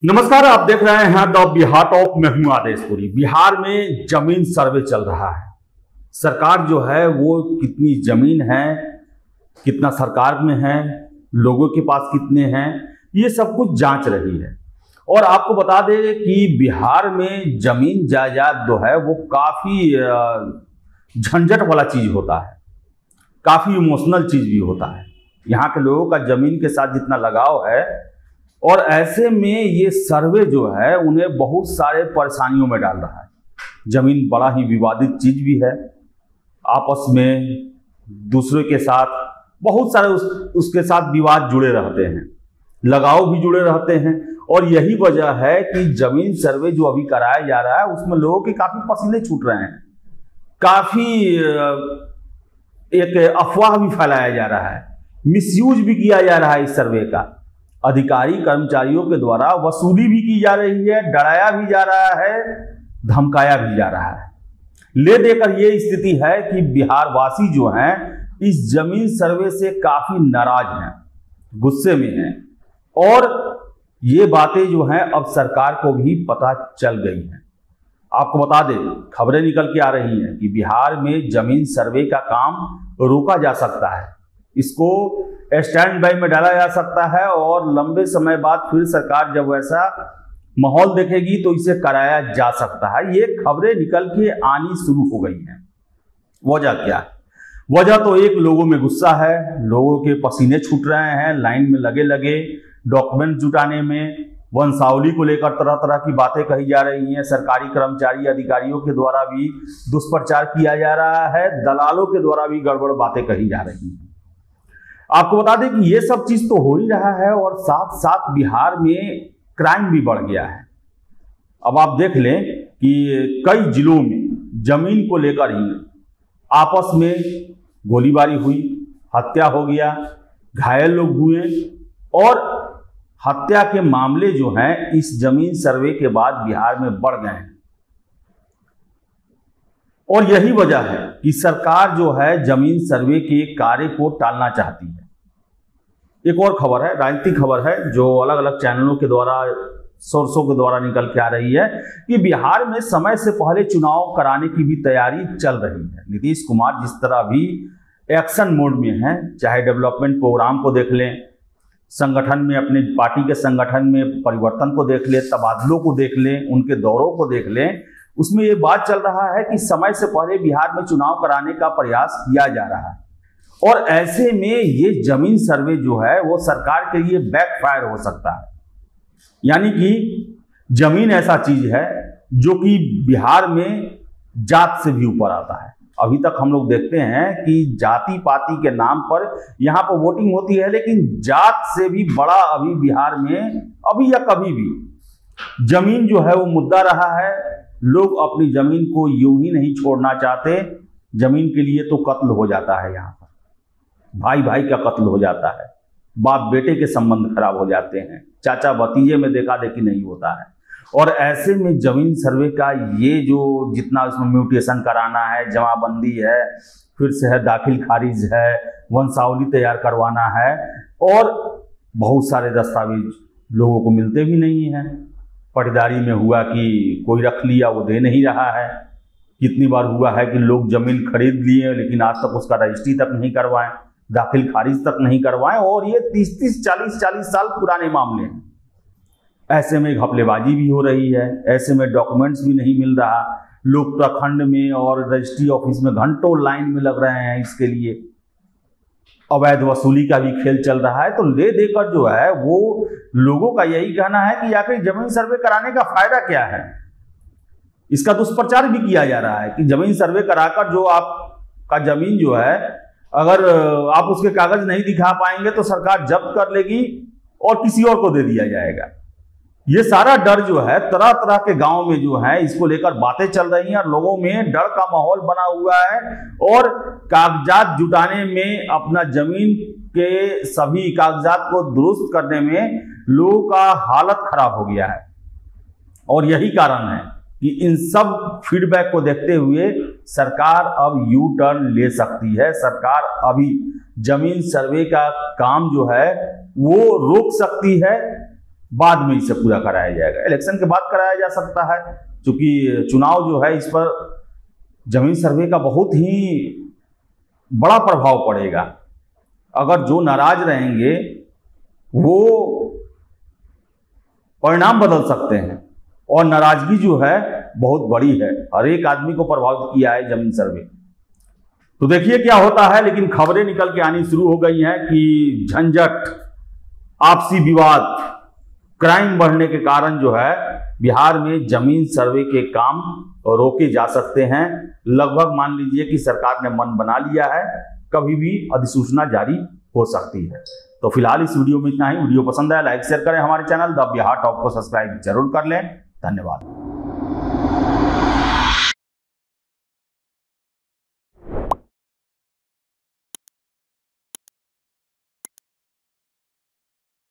नमस्कार, आप देख रहे हैं द बिहार टॉप में हूं आदेशपुरी। बिहार में जमीन सर्वे चल रहा है। सरकार जो है वो कितनी जमीन है, कितना सरकार में है, लोगों के पास कितने हैं, ये सब कुछ जांच रही है। और आपको बता दें कि बिहार में जमीन जायदाद जो है वो काफ़ी झंझट वाला चीज़ होता है, काफ़ी इमोशनल चीज़ भी होता है। यहाँ के लोगों का जमीन के साथ जितना लगाव है, और ऐसे में ये सर्वे जो है उन्हें बहुत सारे परेशानियों में डाल रहा है। जमीन बड़ा ही विवादित चीज़ भी है, आपस में दूसरे के साथ बहुत सारे उसके साथ विवाद जुड़े रहते हैं, लगाव भी जुड़े रहते हैं। और यही वजह है कि जमीन सर्वे जो अभी कराया जा रहा है उसमें लोगों के काफ़ी पसीने छूट रहे हैं, काफ़ी एक अफवाह भी फैलाया जा रहा है, मिसयूज भी किया जा रहा है इस सर्वे का। अधिकारी कर्मचारियों के द्वारा वसूली भी की जा रही है, डराया भी जा रहा है, धमकाया भी जा रहा है। ले देकर ये स्थिति है कि बिहार वासी जो हैं इस जमीन सर्वे से काफी नाराज हैं, गुस्से में हैं। और ये बातें जो हैं अब सरकार को भी पता चल गई हैं। आपको बता दें, खबरें निकल के आ रही हैं कि बिहार में जमीन सर्वे का काम रोका जा सकता है, इसको स्टैंड बाई में डाला जा सकता है, और लंबे समय बाद फिर सरकार जब वैसा माहौल देखेगी तो इसे कराया जा सकता है। ये खबरें निकल के आनी शुरू हो गई हैं। वजह क्या है? वजह तो एक, लोगों में गुस्सा है, लोगों के पसीने छूट रहे हैं लाइन में लगे लगे डॉक्यूमेंट जुटाने में। वंशावली को लेकर तरह तरह की बातें कही जा रही हैं। सरकारी कर्मचारी अधिकारियों के द्वारा भी दुष्प्रचार किया जा रहा है, दलालों के द्वारा भी गड़बड़ बातें कही जा रही हैं। आपको बता दें कि ये सब चीज तो हो ही रहा है, और साथ साथ बिहार में क्राइम भी बढ़ गया है। अब आप देख लें कि कई जिलों में जमीन को लेकर ही आपस में गोलीबारी हुई, हत्या हो गया, घायल लोग हुए, और हत्या के मामले जो हैं इस जमीन सर्वे के बाद बिहार में बढ़ गए हैं। और यही वजह है कि सरकार जो है जमीन सर्वे के कार्य को टालना चाहती है। एक और खबर है, राजनीतिक खबर है, जो अलग अलग चैनलों के द्वारा, सोर्सों के द्वारा निकल के आ रही है कि बिहार में समय से पहले चुनाव कराने की भी तैयारी चल रही है। नीतीश कुमार जिस तरह भी एक्शन मोड में हैं, चाहे डेवलपमेंट प्रोग्राम को देख लें, संगठन में अपने पार्टी के संगठन में परिवर्तन को देख लें, तबादलों को देख लें, उनके दौरों को देख लें, उसमें ये बात चल रहा है कि समय से पहले बिहार में चुनाव कराने का प्रयास किया जा रहा है। और ऐसे में ये जमीन सर्वे जो है वो सरकार के लिए बैकफायर हो सकता है। यानी कि जमीन ऐसा चीज है जो कि बिहार में जात से भी ऊपर आता है। अभी तक हम लोग देखते हैं कि जाति पाति के नाम पर यहाँ पर वोटिंग होती है, लेकिन जात से भी बड़ा अभी बिहार में, अभी या कभी भी, जमीन जो है वो मुद्दा रहा है। लोग अपनी जमीन को यूं ही नहीं छोड़ना चाहते। जमीन के लिए तो कत्ल हो जाता है, यहाँ पर भाई भाई का कत्ल हो जाता है, बाप बेटे के संबंध खराब हो जाते हैं, चाचा भतीजे में देखा देखी नहीं होता है। और ऐसे में जमीन सर्वे का ये जो जितना उसमें म्यूटेशन कराना है, जमाबंदी है, फिर से है दाखिल खारिज है, वंशावली तैयार करवाना है, और बहुत सारे दस्तावेज लोगों को मिलते भी नहीं हैं। पटदारी में हुआ कि कोई रख लिया, वो दे नहीं रहा है। कितनी बार हुआ है कि लोग जमीन खरीद लिए लेकिन आज तक उसका रजिस्ट्री तक नहीं करवाएं, दाखिल खारिज तक नहीं करवाएं, और ये 30-30, 40-40 साल पुराने मामले हैं। ऐसे में घपलेबाजी भी हो रही है, ऐसे में डॉक्यूमेंट्स भी नहीं मिल रहा। लोग प्रखंड में और रजिस्ट्री ऑफिस में घंटों लाइन में लग रहे हैं इसके लिए। अवैध वसूली का भी खेल चल रहा है। तो ले देकर जो है वो लोगों का यही कहना है कि आखिर जमीन सर्वे कराने का फायदा क्या है। इसका दुष्प्रचार भी किया जा रहा है कि जमीन सर्वे कराकर जो आपका जमीन जो है, अगर आप उसके कागज नहीं दिखा पाएंगे तो सरकार जब्त कर लेगी और किसी और को दे दिया जाएगा। ये सारा डर जो है तरह तरह के गांव में जो है इसको लेकर बातें चल रही हैं, और लोगों में डर का माहौल बना हुआ है। और कागजात जुटाने में, अपना जमीन के सभी कागजात को दुरुस्त करने में लोगों का हालत खराब हो गया है। और यही कारण है कि इन सब फीडबैक को देखते हुए सरकार अब यू टर्न ले सकती है। सरकार अभी जमीन सर्वे का काम जो है वो रोक सकती है, बाद में इसे पूरा कराया जाएगा। इलेक्शन के बाद कराया जा सकता है, क्योंकि चुनाव जो है इस पर जमीन सर्वे का बहुत ही बड़ा प्रभाव पड़ेगा। अगर जो नाराज रहेंगे वो परिणाम बदल सकते हैं, और नाराजगी जो है बहुत बड़ी है, हर एक आदमी को प्रभावित किया है जमीन सर्वे। तो देखिए क्या होता है, लेकिन खबरें निकल के आनी शुरू हो गई हैं कि झंझट, आपसी विवाद, क्राइम बढ़ने के कारण जो है बिहार में जमीन सर्वे के काम रोके जा सकते हैं। लगभग मान लीजिए कि सरकार ने मन बना लिया है, कभी भी अधिसूचना जारी हो सकती है। तो फिलहाल इस वीडियो में इतना ही। वीडियो पसंद आया लाइक शेयर करें, हमारे चैनल द बिहार टॉप को सब्सक्राइब जरूर कर लें। धन्यवाद।